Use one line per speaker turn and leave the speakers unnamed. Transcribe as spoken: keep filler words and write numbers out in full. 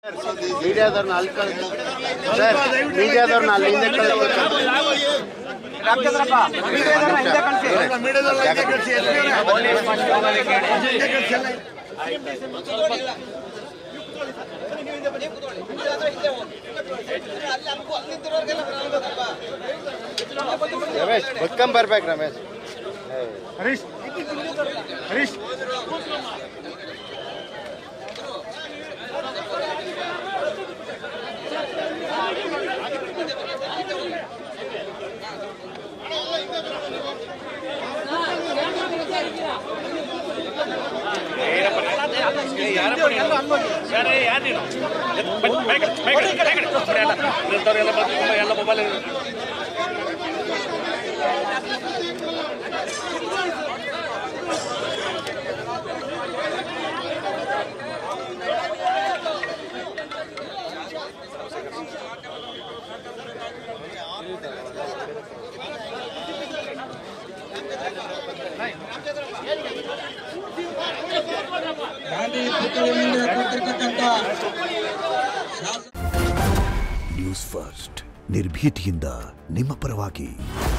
ಮೀಡಿಯಾದವ್ರನ್ನ ಅಲ್ಲಿ ಕಳಿಸಿ ಸರ್, ಮೀಡಿಯಾದವ್ರನ್ನ ಅಲ್ಲಿಂದ ಕಳಿಸ್ಬೇಕು. ರಮೇಶ್ ಬಕ್ಕಂ ಬರ್ಬೇಕು. ರಮೇಶ್ ಹರೀಶ್ ಹರೀಶ್
ಎಲ್ಲ ಮೊಬೈಲ್
ನ್ಯೂಸ್ ಫಸ್ಟ್ ನಿರ್ಭೀತಿಯಿಂದ ನಿಮ್ಮ ಪರವಾಗಿ.